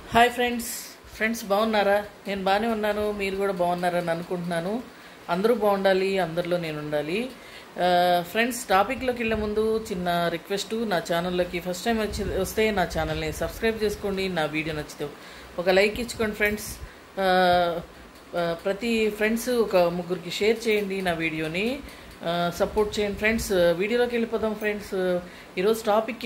Hi friends బాగున్నారా? నేను బాగానే ఉన్నాను. మీరు కూడా బాగున్నారని అనుకుంటున్నాను. అందరూ బాగుండాలి, అందరిలో నేను ఉండాలి. ఫ్రెండ్స్, టాపిక్లోకి వెళ్ళే ముందు చిన్న రిక్వెస్ట్, నా ఛానల్లోకి ఫస్ట్ టైం వస్తే నా ఛానల్ని సబ్స్క్రైబ్ చేసుకోండి. నా వీడియో నచ్చితే ఒక లైక్ ఇచ్చుకోండి ఫ్రెండ్స్. ప్రతి ఫ్రెండ్స్ ఒక ముగ్గురికి షేర్ చేయండి నా వీడియోని, సపోర్ట్ చేయండి ఫ్రెండ్స్. వీడియోలోకి వెళ్ళిపోదాం ఫ్రెండ్స్. ఈరోజు టాపిక్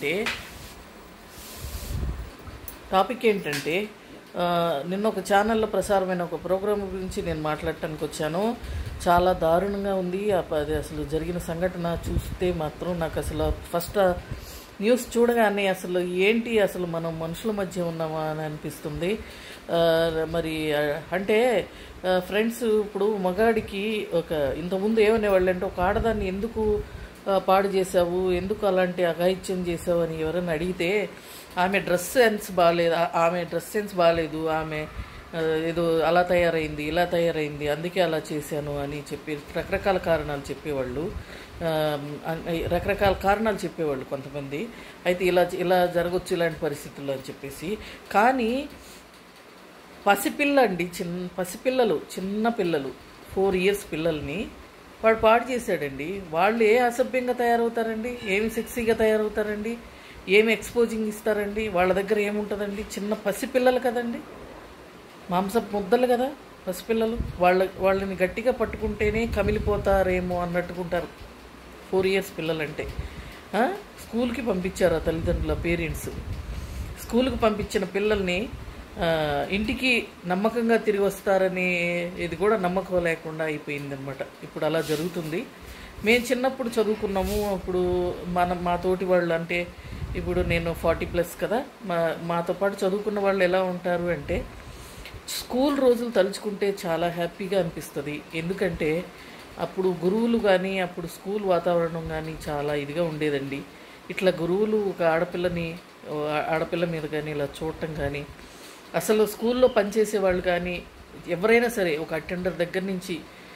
ఏంటంటే నిన్న ఒక ఛానల్లో ప్రసారమైన ఒక ప్రోగ్రాం గురించి నేను మాట్లాడటానికి వచ్చాను. చాలా దారుణంగా ఉంది. అది అసలు జరిగిన సంఘటన చూస్తే మాత్రం నాకు అసలు ఫస్ట్ న్యూస్ చూడగానే అసలు మనం మనుషుల మధ్య ఉన్నామా అని అనిపిస్తుంది. మరి అంటే ఫ్రెండ్స్, ఇప్పుడు మగాడికి ఇంతకుముందు ఏమనేవాళ్ళు అంటే, ఒక ఆడదాన్ని ఎందుకు పాడు చేసావు, ఎందుకు అలాంటి అఘాయిత్యం చేసావు అని ఎవరైనా అడిగితే, ఆమె డ్రెస్ సెన్స్ బాగాలేదు, ఆమె ఏదో అలా తయారైంది, ఇలా తయారైంది, అందుకే అలా చేశాను అని చెప్పి రకరకాల కారణాలు చెప్పేవాళ్ళు కొంతమంది. అయితే ఇలా జరగచ్చు ఇలాంటి పరిస్థితుల్లో అని చెప్పేసి. కానీ చిన్న పిల్లలు 4 years పిల్లల్ని వాడు పాడు చేశాడండి. వాళ్ళు ఏ అసభ్యంగా తయారవుతారండి, ఏమి సెక్సీగా తయారవుతారండి, ఏమి ఎక్స్పోజింగ్ ఇస్తారండి? వాళ్ళ దగ్గర ఏముంటుందండి? చిన్న పసిపిల్లలు కదండి, మాంసపు ముద్దలు కదా పసిపిల్లలు. వాళ్ళని గట్టిగా పట్టుకుంటేనే కమిలిపోతారేమో అన్నట్టుకుంటారు 4 years పిల్లలంటే. స్కూల్కి పంపించారు ఆ తల్లిదండ్రుల పేరెంట్స్. స్కూల్కి పంపించిన పిల్లల్ని ఇంటికి నమ్మకంగా తిరిగి వస్తారని ఇది కూడా నమ్మకం లేకుండా అయిపోయిందనమాట. ఇప్పుడు అలా జరుగుతుంది. మేము చిన్నప్పుడు చదువుకున్నాము. అప్పుడు మా తోటి వాళ్ళు, అంటే ఇప్పుడు నేను 40+ కదా, మాతో పాటు చదువుకున్న వాళ్ళు ఎలా ఉంటారు అంటే, స్కూల్ రోజులు తలుచుకుంటే చాలా హ్యాపీగా అనిపిస్తుంది. ఎందుకంటే అప్పుడు గురువులు కానీ, అప్పుడు స్కూల్ వాతావరణం కానీ చాలా ఇదిగా ఉండేదండి. ఇట్లా గురువులు ఒక ఆడపిల్ల మీద కానీ ఇలా చూడటం కానీ, అసలు స్కూల్లో పనిచేసే వాళ్ళు కానీ ఎవరైనా సరే, ఒక అటెండర్ దగ్గర నుంచి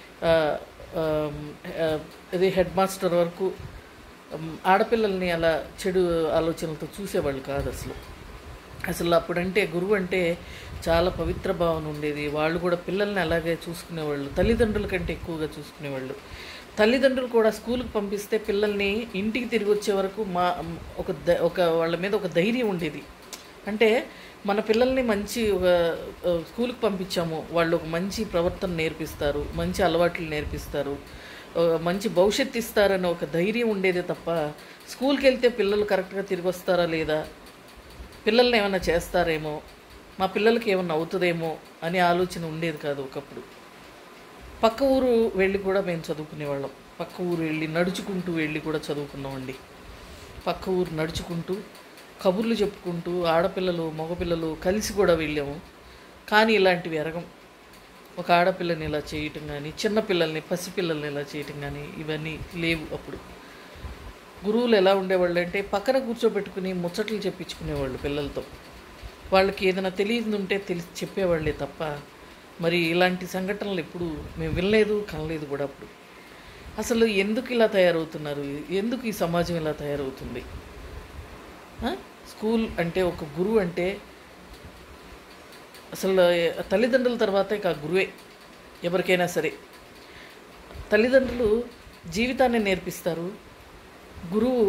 అదే హెడ్ మాస్టర్ వరకు ఆడపిల్లల్ని అలా చెడు ఆలోచనలతో చూసేవాళ్ళు కాదు అసలు. అప్పుడంటే గురువు అంటే చాలా పవిత్ర భావన ఉండేది. వాళ్ళు కూడా పిల్లల్ని అలాగే చూసుకునేవాళ్ళు, తల్లిదండ్రుల కంటే ఎక్కువగా చూసుకునేవాళ్ళు. తల్లిదండ్రులు కూడా స్కూల్కి పంపిస్తే పిల్లల్ని ఇంటికి తిరిగి వచ్చే వరకు వాళ్ళ మీద ఒక ధైర్యం ఉండేది. అంటే మన పిల్లల్ని మంచి స్కూల్కి పంపించాము, వాళ్ళు ఒక మంచి ప్రవర్తన నేర్పిస్తారు, మంచి అలవాట్లు నేర్పిస్తారు, మంచి భవిష్యత్తు ఇస్తారని ఒక ధైర్యం ఉండేదే తప్ప, స్కూల్కి వెళ్తే పిల్లలు కరెక్ట్గా తిరిగి వస్తారా లేదా, పిల్లల్ని ఏమైనా చేస్తారేమో, మా పిల్లలకి ఏమన్నా అవుతుందేమో అనే ఆలోచన ఉండేది కాదు ఒకప్పుడు. పక్క ఊరు వెళ్ళి కూడా మేము చదువుకునేవాళ్ళం. పక్క ఊరు వెళ్ళి నడుచుకుంటూ వెళ్ళి కూడా చదువుకున్నామండి. పక్క ఊరు నడుచుకుంటూ కబుర్లు చెప్పుకుంటూ ఆడపిల్లలు మగపిల్లలు కలిసి కూడా వెళ్ళాము. కానీ ఇలాంటివి ఎరగం. ఒక ఆడపిల్లని ఇలా చేయటం కానీ, చిన్నపిల్లల్ని పసిపిల్లల్ని ఇలా చేయటం కానీ ఇవన్నీ లేవు. అప్పుడు గురువులు ఎలా ఉండేవాళ్ళు అంటే, పక్కన కూర్చోబెట్టుకుని ముచ్చట్లు చెప్పించుకునేవాళ్ళు పిల్లలతో. వాళ్ళకి ఏదైనా తెలియదు ఉంటే చెప్పేవాళ్ళే తప్ప, మరి ఇలాంటి సంఘటనలు ఎప్పుడు మేము వినలేదు, కనలేదు కూడా. అప్పుడు అసలు ఎందుకు ఇలా తయారవుతున్నారు, ఎందుకు ఈ సమాజం ఇలా తయారవుతుంది? స్కూల్ అంటే, ఒక గురువు అంటే అసలు తల్లిదండ్రుల తర్వాత ఇక గురువే ఎవరికైనా సరే. తల్లిదండ్రులు జీవితాన్ని నేర్పిస్తారు, గురువు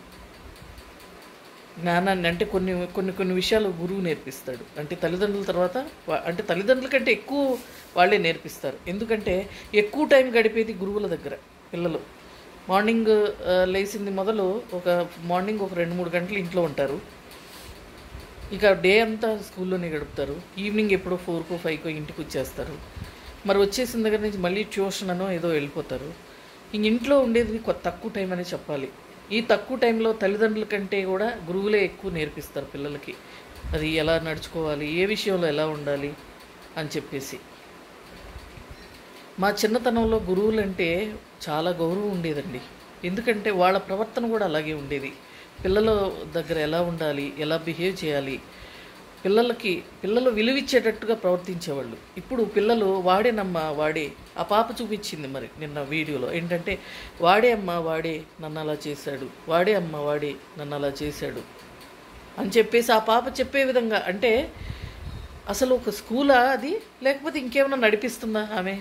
జ్ఞానాన్ని, అంటే కొన్ని విషయాలు గురువు నేర్పిస్తాడు. అంటే తల్లిదండ్రుల తర్వాత, అంటే తల్లిదండ్రుల కంటే ఎక్కువ వాళ్ళే నేర్పిస్తారు. ఎందుకంటే ఎక్కువ టైం గడిపేది గురువుల దగ్గర పిల్లలు. మార్నింగ్ లేచింది మొదలు మార్నింగ్ ఒక 2-3 గంటలు ఇంట్లో ఉంటారు. ఇక డే అంతా స్కూల్లోనే గడుపుతారు. ఈవినింగ్ ఎప్పుడో 4కో 5కో ఇంటికి వచ్చేస్తారు. మరి వచ్చేసిన దగ్గర నుంచి మళ్ళీ ట్యూషన్ అనో ఏదో వెళ్ళిపోతారు. ఇంట్లో ఉండేది తక్కువ టైం అని చెప్పాలి. ఈ తక్కువ టైంలో తల్లిదండ్రుల కంటే కూడా గురువులే ఎక్కువ నేర్పిస్తారు పిల్లలకి. అది ఎలా నడుచుకోవాలి, ఏ విషయంలో ఎలా ఉండాలి అని చెప్పేసి. మా చిన్నతనంలో గురువులంటే చాలా గౌరవం ఉండేదండి. ఎందుకంటే వాళ్ళ ప్రవర్తన కూడా అలాగే ఉండేది. పిల్లల దగ్గర ఎలా ఉండాలి, ఎలా బిహేవ్ చేయాలి, పిల్లలు విలువిచ్చేటట్టుగా ప్రవర్తించేవాళ్ళు. ఇప్పుడు పిల్లలు వాడేనమ్మా వాడే, ఆ పాప చూపించింది మరి నిన్న వీడియోలో ఏంటంటే, వాడే అమ్మ వాడే నన్ను అలా చేశాడు, వాడే అమ్మ వాడే నన్ను అలా చేశాడు అని చెప్పేసి ఆ పాప చెప్పే విధంగా, అంటే అసలు ఒక స్కూలా అది, లేకపోతే ఇంకేమైనా నడిపిస్తుందా ఆమె?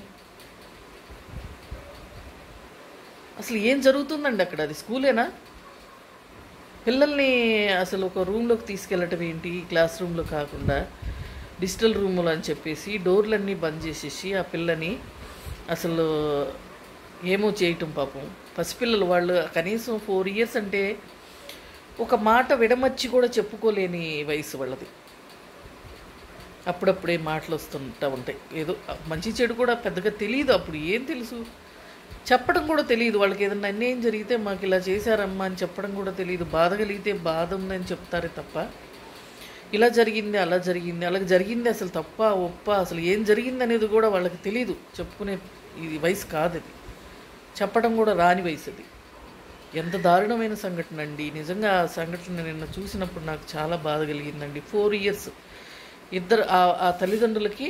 అసలు ఏం జరుగుతుందండి అక్కడ? అది స్కూలేనా? పిల్లల్ని అసలు ఒక రూమ్లోకి తీసుకెళ్ళటం ఏంటి, క్లాస్ రూమ్లో కాకుండా డిజిటల్ రూములు అని చెప్పేసి డోర్లన్నీ బంద్ చేసేసి ఆ పిల్లని అసలు ఏమో చేయటం. పాపం పసిపిల్లలు వాళ్ళు, కనీసం 4 years అంటే ఒక మాట విడమర్చి కూడా చెప్పుకోలేని వయసు వాళ్ళది. అప్పుడప్పుడే మాటలు వస్తుంటా ఉంటాయి. ఏదో మంచి చెడు కూడా పెద్దగా తెలియదు అప్పుడు. ఏం తెలుసు, చెప్పడం కూడా తెలియదు వాళ్ళకి. ఏదన్నా అన్యాయం జరిగితే మాకు ఇలా చేశారమ్మా అని చెప్పడం కూడా తెలియదు. బాధ కలిగితే బాధ ఉందని చెప్తారే తప్ప ఇలా జరిగింది అలా జరిగింది అలాగ జరిగింది అసలు తప్ప ఒప్ప అసలు ఏం జరిగింది అనేది కూడా వాళ్ళకి తెలియదు. చెప్పుకునే ఇది వయసు కాదు అది, చెప్పడం కూడా రాని వయసు అది. ఎంత దారుణమైన సంఘటన అండి నిజంగా. ఆ సంఘటన నిన్న చూసినప్పుడు నాకు చాలా బాధ కలిగిందండి. 4 years ఇద్దరు ఆ తల్లిదండ్రులకి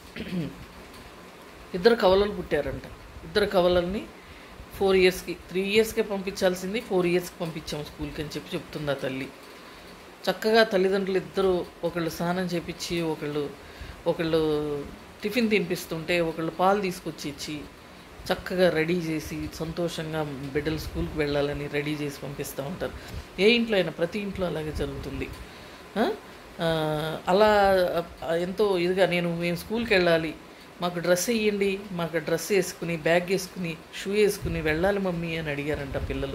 ఇద్దరు కవలలు పుట్టారంట. ఇద్దరు కవలల్ని 4 yearsకి 3 yearsకే పంపించాల్సింది 4 yearsకి పంపించాము స్కూల్కి అని చెప్తుంది ఆ తల్లి. చక్కగా తల్లిదండ్రులు ఇద్దరు, ఒకళ్ళు స్నానం చేపించి ఒకళ్ళు టిఫిన్ తినిపిస్తుంటే ఒకళ్ళు పాలు తీసుకొచ్చి ఇచ్చి చక్కగా రెడీ చేసి సంతోషంగా బిడ్డలు స్కూల్కి వెళ్ళాలని రెడీ చేసి పంపిస్తూ ఉంటారు. ఏ ఇంట్లో అయినా, ప్రతి ఇంట్లో అలాగే జరుగుతుంది. అలా ఎంతో ఇదిగా మేము స్కూల్కి వెళ్ళాలి, మాకు డ్రెస్ వేయండి, మాకు డ్రెస్ వేసుకుని బ్యాగ్ వేసుకుని షూ వేసుకుని వెళ్ళాలి మమ్మీ అని అడిగారంట పిల్లలు.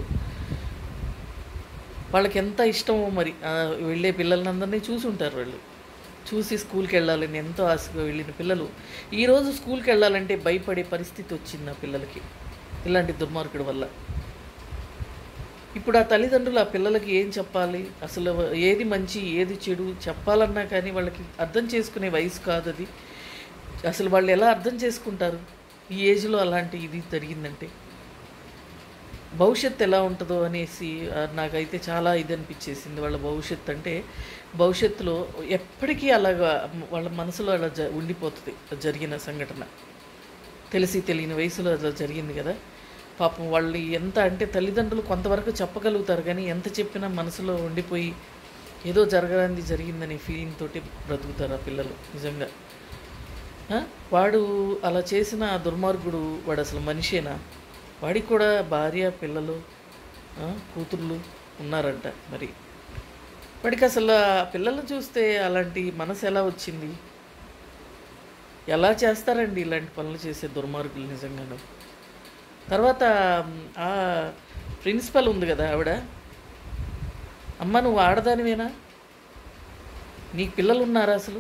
వాళ్ళకి ఎంత ఇష్టమో మరి. వెళ్ళే పిల్లలందరినీ చూసుంటారు వాళ్ళు. చూసి స్కూల్కి వెళ్ళాలని ఎంతో ఆశగా వెళ్ళిన పిల్లలు ఈరోజు స్కూల్కి వెళ్ళాలంటే భయపడే పరిస్థితి వచ్చింది ఆ పిల్లలకి ఇలాంటి దుర్మార్గుడి వల్ల. ఇప్పుడు ఆ తల్లిదండ్రులు ఆ పిల్లలకి ఏం చెప్పాలి, అసలు ఏది మంచి ఏది చెడు చెప్పాలన్నా కానీ వాళ్ళకి అర్థం చేసుకునే వయసు కాదు అది. అసలు వాళ్ళు ఎలా అర్థం చేసుకుంటారు ఈ ఏజ్లో అలాంటి ఇది జరిగిందంటే? భవిష్యత్తు ఎలా ఉంటుందో అనేసి నాకైతే చాలా ఇది అనిపించేసింది. వాళ్ళ భవిష్యత్తు అంటే భవిష్యత్తులో ఎప్పటికీ అలాగా వాళ్ళ మనసులో అలా ఉండిపోతుంది జరిగిన సంఘటన. తెలిసి తెలియని వయసులో అలా జరిగింది కదా. పాపం వాళ్ళు ఎంత అంటే తల్లిదండ్రులు కొంతవరకు చెప్పగలుగుతారు కానీ ఎంత చెప్పినా మనసులో ఉండిపోయి ఏదో జరగడానికి జరిగిందనే ఫీలింగ్ తోటి బ్రతుకుతారు ఆ పిల్లలు నిజంగా. వాడు అలా చేసిన ఆ దుర్మార్గుడు వాడు అసలు మనిషేనా? వాడికి కూడా భార్య పిల్లలు కూతుర్లు ఉన్నారంట. మరి వాడికి అసలు ఆ పిల్లల్ని చూస్తే అలాంటి మనసు ఎలా వచ్చింది? ఎలా చేస్తారండి ఇలాంటి పనులు చేసే దుర్మార్గులు నిజంగాను. తర్వాత ఆ ప్రిన్సిపల్ ఉంది కదా ఆవిడ, అమ్మ నువ్వు ఆడదానివేనా, నీకు పిల్లలు ఉన్నారా అసలు?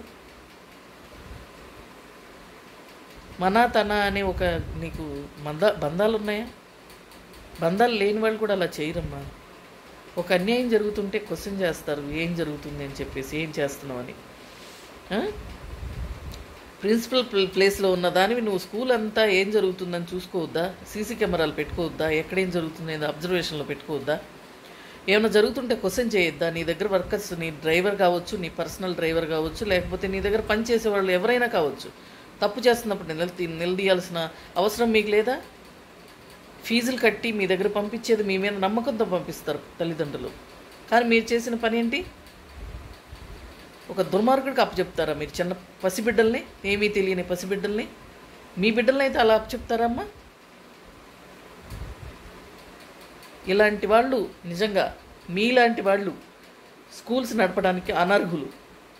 మన తన అనే ఒక నీకు బంధాలు ఉన్నాయా? బంధాలు లేని వాళ్ళు కూడా అలా చేయరమ్మా. ఒక అన్యాయం జరుగుతుంటే క్వశ్చన్ చేస్తారు ఏం జరుగుతుంది అని చెప్పేసి, ఏం చేస్తున్నావు అని. ప్రిన్సిపల్ ప్లేస్లో ఉన్న దానివి నువ్వు స్కూల్ అంతా ఏం జరుగుతుందని చూసుకోవద్దా? సీసీ కెమెరాలు పెట్టుకోవద్దా? ఎక్కడేం జరుగుతుంది అబ్జర్వేషన్లో పెట్టుకోవద్దా? ఏమైనా జరుగుతుంటే క్వశ్చన్ చేయొద్దా? నీ దగ్గర వర్కర్స్, నీ డ్రైవర్ కావచ్చు, నీ పర్సనల్ డ్రైవర్ కావచ్చు, లేకపోతే నీ దగ్గర పనిచేసే వాళ్ళు ఎవరైనా కావచ్చు, తప్పు చేస్తున్నప్పుడు నిలదీయాల్సిన అవసరం మీకు లేదా? ఫీజులు కట్టి మీ దగ్గర పంపించేది మీ మీద నమ్మకంతో పంపిస్తారు తల్లిదండ్రులు. కానీ మీరు చేసిన పని ఏంటి? ఒక దుర్మార్గుడికి అప్పచెప్తారా మీరు? చిన్న పసిబిడ్డల్ని, ఏమీ తెలియని పసిబిడ్డల్ని, మీ బిడ్డల్ని అయితే అలా అప్పచెప్తారమ్మా? ఇలాంటి వాళ్ళు నిజంగా మీలాంటి వాళ్ళు స్కూల్స్ నడపడానికి అనర్హులు.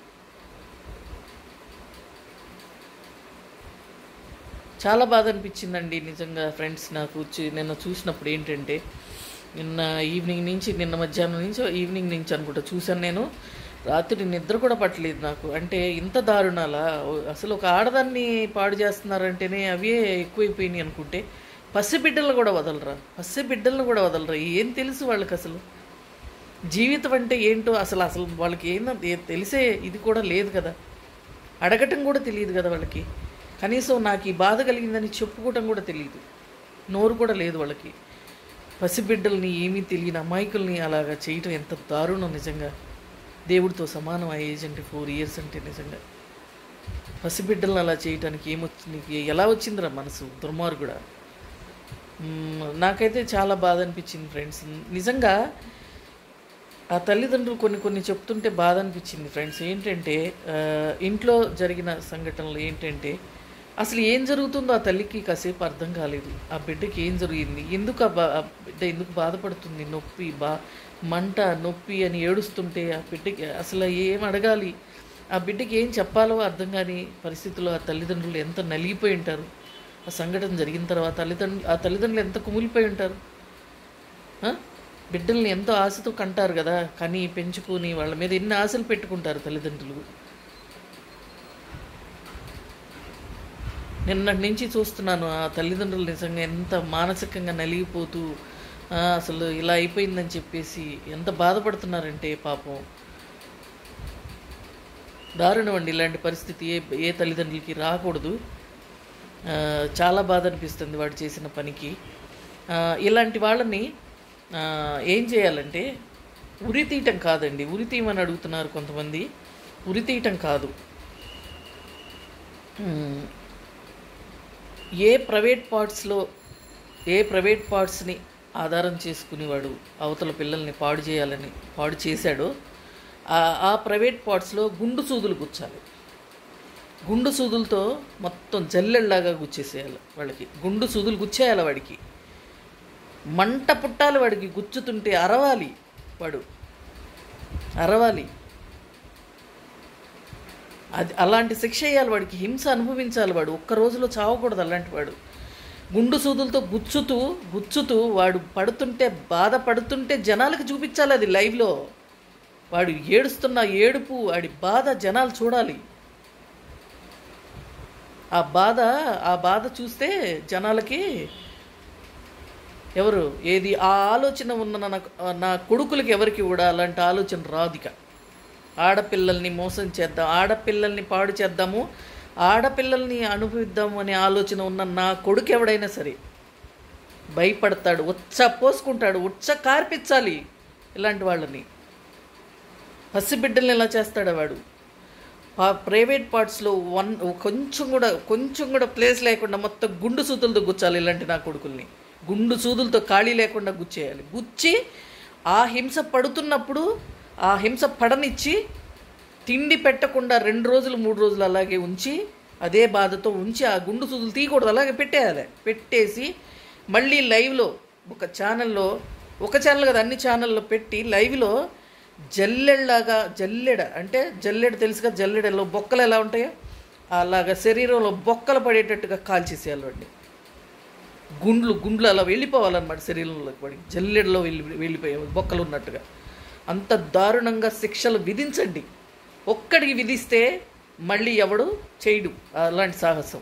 చాలా బాధ అనిపించిందండి నిజంగా ఫ్రెండ్స్. నాకు నిన్న చూసినప్పుడు ఏంటంటే, నిన్న మధ్యాహ్నం నుంచి ఈవినింగ్ నుంచి అనుకుంటా చూశాను నేను. రాత్రి నిద్ర కూడా పట్టలేదు నాకు. అంటే ఇంత దారుణాలా? అసలు ఒక ఆడదాన్ని పాడు చేస్తున్నారంటేనే అవే ఎక్కువైపోయినాయి అనుకుంటే పసిబిడ్డలను కూడా వదలరా? ఏం తెలుసు వాళ్ళకి అసలు జీవితం అంటే ఏంటో? అసలు వాళ్ళకి ఏందో తెలిసే ఇది కూడా లేదు కదా. అడగటం కూడా తెలియదు కదా వాళ్ళకి. కనీసం నాకు ఈ బాధ కలిగిందని చెప్పుకోవటం కూడా తెలియదు, నోరు కూడా లేదు వాళ్ళకి. పసిబిడ్డల్ని, ఏమీ తెలియని అమాయకుల్ని అలాగా చేయటం ఎంత దారుణం నిజంగా. దేవుడితో సమానం ఆ ఏజ్ అంటే 4 years అంటే. నిజంగా పసిబిడ్డలను అలా చేయటానికి నీకు ఎలా వచ్చిందిరా మనసు దుర్మార్గుడా? నాకైతే చాలా బాధ అనిపించింది ఫ్రెండ్స్ నిజంగా. ఆ తల్లిదండ్రులు కొన్ని కొన్ని చెప్తుంటే బాధ అనిపించింది ఫ్రెండ్స్. ఏంటంటే ఇంట్లో జరిగిన సంఘటనలు ఏంటంటే అసలు ఏం జరుగుతుందో ఆ తల్లికి కాసేపు అర్థం కాలేదు. ఆ బిడ్డకి ఏం జరిగింది, ఎందుకు ఆ బిడ్డ ఎందుకు బాధపడుతుంది, నొప్పి మంట నొప్పి అని ఏడుస్తుంటే ఆ బిడ్డకి అసలు ఏం అడగాలి, ఆ బిడ్డకి ఏం చెప్పాలో అర్థం కాని పరిస్థితుల్లో ఆ తల్లిదండ్రులు ఎంత నలిగిపోయి ఉంటారు. ఆ సంఘటన జరిగిన తర్వాత ఆ తల్లిదండ్రులు ఎంత కుమిలిపోయి ఉంటారు. బిడ్డల్ని ఎంతో ఆశతో కంటారు కదా, కానీ పెంచుకొని వాళ్ళ మీద ఎన్ని ఆశలు పెట్టుకుంటారు తల్లిదండ్రులు. నిన్నటి నుంచి చూస్తున్నాను ఆ తల్లిదండ్రులు నిజంగా ఎంత మానసికంగా నలిగిపోతూ అసలు ఇలా అయిపోయిందని చెప్పేసి ఎంత బాధపడుతున్నారంటే పాపం దారుణం అండి. ఇలాంటి పరిస్థితి ఏ తల్లిదండ్రులకి రాకూడదు. చాలా బాధ అనిపిస్తుంది వాడు చేసిన పనికి. ఇలాంటి వాళ్ళని ఏం చేయాలంటే ఉరి తీయటం కాదండి, ఉరి తీయమని అడుగుతున్నారు కొంతమంది. ఉరి తీయటం కాదు, ఏ ప్రైవేట్ పార్ట్స్ని ఆధారం చేసుకుని వాడు అవతల పిల్లల్ని పాడు చేశాడో ఆ ప్రైవేట్ పార్ట్స్లో గుండు సూదులు గుచ్చాలి. గుండు సూదులతో మొత్తం జల్లెళ్ళలాగా గుచ్చేసేయాలి వాళ్ళకి. గుండు సూదులు గుచ్చేయాలి వాడికి, మంట పుట్టాలి వాడికి. గుచ్చుతుంటే అరవాలి, వాడు అరవాలి. అది అలాంటి శిక్ష వేయాలి వాడికి, హింస అనుభవించాలి వాడు. ఒక్క రోజులో చావకూడదు అలాంటి వాడు. గుండు సూదులతో గుచ్చుతూ వాడు బాధపడుతుంటే జనాలకు చూపించాలి అది లైవ్లో. వాడు ఏడుస్తున్న ఏడుపు, వాడి బాధ జనాలు చూడాలి. ఆ బాధ చూస్తే జనాలకి ఆ ఆలోచన ఉన్న నా కొడుకులకి ఎవరికి కూడా అలాంటి ఆలోచన రాదిక. ఆడపిల్లల్ని మోసం చేద్దాం, ఆడపిల్లల్ని పాడు చేద్దాము, ఆడపిల్లల్ని అనుభవిద్దాము అనే ఆలోచన ఉన్న నా కొడుకు ఎవడైనా సరే భయపడతాడు, పోసుకుంటాడు, కార్పించాలి ఇలాంటి వాళ్ళని. పసిబిడ్డల్ని ఎలా చేస్తాడు వాడు. ప్రైవేట్ పార్ట్స్లో కొంచెం కూడా ప్లేస్ లేకుండా మొత్తం గుండు సూదులతో గుచ్చాలి ఇలాంటి నా కొడుకుల్ని. గుండు సూదులతో ఖాళీ లేకుండా గుచ్చేయాలి. గుచ్చి ఆ హింస పడుతున్నప్పుడు ఆ హింస పడనిచ్చి తిండి పెట్టకుండా 2 రోజులు 3 రోజులు అలాగే ఉంచి, అదే బాధతో ఉంచి ఆ గుండు సూదులు తీయకూడదు, అలాగే పెట్టేసి మళ్ళీ లైవ్లో ఒక ఛానల్ కదా అన్ని ఛానల్లో పెట్టి లైవ్లో జల్లెడ అంటే జల్లెడ తెలుసుగా, జల్లెడలో బొక్కలు ఎలా ఉంటాయో అలాగా శరీరంలో బొక్కలు పడేటట్టుగా కాల్చేసేయాలి వాడిని. గుండ్లు అలా వెళ్ళిపోవాలన్నమాట శరీరంలోకి పడి, జల్లెడలో వెళ్ళిపోయే బొక్కలు ఉన్నట్టుగా. అంత దారుణంగా శిక్షలు విధించండి. ఒక్కడికి విధిస్తే మళ్ళీ ఎవడు చేయడు అలాంటి సాహసం.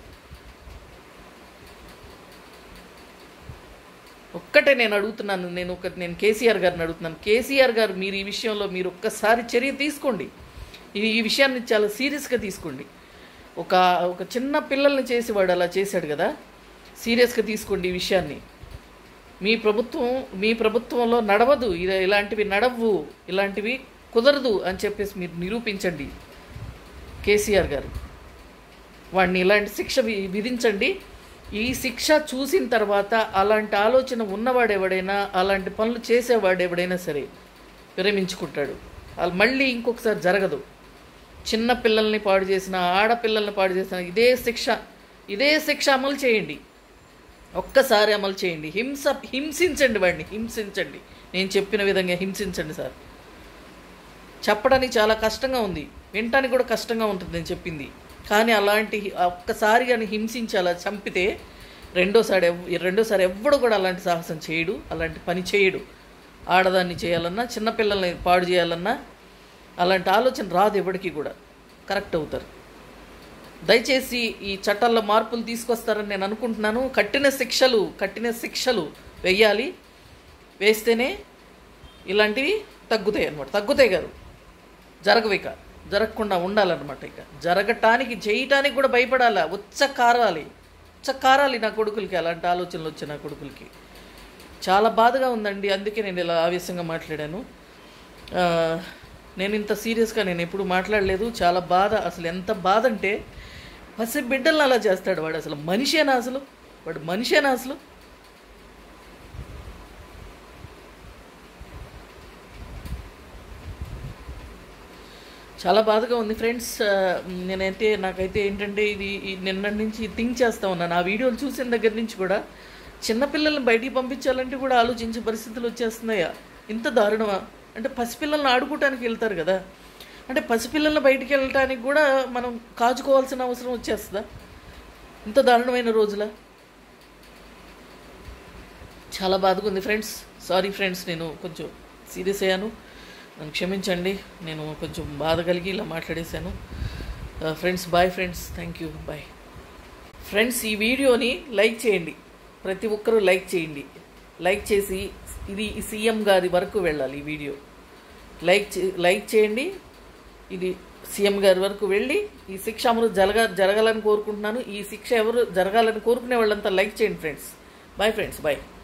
ఒక్కటే నేను అడుగుతున్నాను, నేను కేసీఆర్ గారిని అడుగుతున్నాను. కేసీఆర్ గారు మీరు ఈ విషయంలో మీరు ఒక్కసారి చర్య తీసుకోండి. ఈ విషయాన్ని చాలా సీరియస్గా తీసుకోండి. ఒక చిన్న పిల్లల్ని చేసి వాడు అలా చేశాడు కదా, సీరియస్గా తీసుకోండి ఈ విషయాన్ని. మీ ప్రభుత్వంలో నడవదు, ఇలాంటివి నడవు, ఇలాంటివి కుదరదు అని చెప్పేసి మీరు నిరూపించండి కేసీఆర్ గారు. వాడిని ఇలాంటి శిక్ష విధించండి. ఈ శిక్ష చూసిన తర్వాత అలాంటి ఆలోచన ఉన్నవాడెవడైనా, అలాంటి పనులు చేసేవాడెవడైనా సరే విరమించుకుంటాడు. మళ్ళీ ఇంకొకసారి జరగదు. చిన్న పిల్లల్ని పాడు చేసిన, ఆడపిల్లల్ని పాడు చేసిన ఇదే శిక్ష అమలు చేయండి. ఒక్కసారి అమలు చేయండి. హింసించండి వాడిని, హింసించండి. నేను చెప్పిన విధంగా హింసించండి సార్. చెప్పడానికి చాలా కష్టంగా ఉంది, వినటానికి కూడా కష్టంగా ఉంటుంది నేను చెప్పింది. కానీ అలాంటి ఒక్కసారి కానీ హింసించి అలా చంపితే రెండోసారి ఎవ్వడు కూడా అలాంటి సాహసం చేయడు, అలాంటి పని చేయడు. ఆడదాన్ని చేయాలన్నా, చిన్నపిల్లల్ని పాడు చేయాలన్నా అలాంటి ఆలోచన రాదు ఎవరికి కూడా. కరెక్ట్ అవుతారు. దయచేసి ఈ చట్టాల్లో మార్పులు తీసుకొస్తారని నేను అనుకుంటున్నాను. కఠిన శిక్షలు వెయ్యాలి. వేస్తేనే ఇలాంటివి తగ్గుతాయి అన్నమాట. తగ్గుతాయి కాదు, జరగకుండా ఉండాలన్నమాట. ఇక చేయటానికి కూడా భయపడాలా, కారాలి నా కొడుకులకి. అలాంటి ఆలోచనలు వచ్చే నా కొడుకులకి చాలా బాధగా ఉందండి. అందుకే నేను ఇలా ఆవేశంగా మాట్లాడాను. నేను ఇంత సీరియస్గా నేను ఎప్పుడు మాట్లాడలేదు. చాలా బాధ, అసలు ఎంత బాధ అంటే పసి బిడ్డలను అలా చేస్తాడు వాడు. అసలు మనిషేనా అసలు చాలా బాధగా ఉంది ఫ్రెండ్స్. నాకైతే ఏంటంటే నిన్నటి నుంచి థింక్ చేస్తూ ఉన్నాను. ఆ వీడియోలు చూసిన దగ్గర నుంచి కూడా చిన్నపిల్లల్ని బయటికి పంపించాలంటే కూడా ఆలోచించే పరిస్థితులు వచ్చేస్తున్నాయా? ఇంత దారుణమా? అంటే పసిపిల్లల్ని ఆడుకోవటానికి వెళ్తారు కదా, అంటే పసిపిల్లల్ని బయటికి వెళ్ళటానికి కూడా మనం కాచుకోవాల్సిన అవసరం వచ్చేస్తుందా? ఇంత దారుణమైన రోజులా? చాలా బాధగా ఉంది ఫ్రెండ్స్. సారీ ఫ్రెండ్స్, నేను కొంచెం సీరియస్ అయ్యాను, నన్ను క్షమించండి. నేను కొంచెం బాధ కలిగి ఇలా మాట్లాడేశాను. Friends bye friends, thank you, bye friends. ఈ వీడియోని లైక్ చేయండి, ప్రతి ఒక్కరూ లైక్ చేయండి. లైక్ చేసి ఇది సీఎం గారి వరకు వెళ్ళాలి. ఈ వీడియో లైక్ చేయండి, ఇది సీఎం గారి వరకు వెళ్ళి ఈ శిక్ష అమలు జరగాలని కోరుకుంటున్నాను. ఈ శిక్ష ఎవరు జరగాలని కోరుకునే వాళ్ళంతా లైక్ చేయండి ఫ్రెండ్స్. Bye friends, bye.